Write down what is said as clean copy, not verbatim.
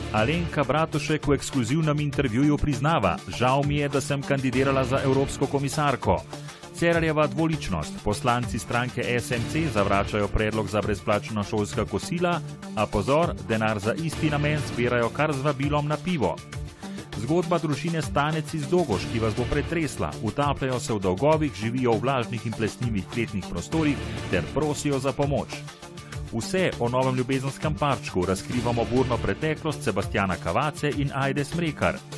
Alenka Bratušek v ekskluzivnem intervjuju priznava: žal mi je, da sem kandidirala za evropsko komisarko. Cerarjeva dvoličnost. Poslanci stranke SMC zavračajo predlog za brezplačna šolska kosila, a pozor, denar za isti namen zbirajo kar z vabilom na pivo. Zgodba družine Stanec iz Dogoš, ki vas bo pretresla. Utapljajo se v dolgovih, živijo v vlažnih in plesnivih kletnih prostorih ter prosijo za pomoč. Vse o novem ljubezenskem parčku razkrivamo burno preteklost Sebastjana Kavace in Ajde Smrekar.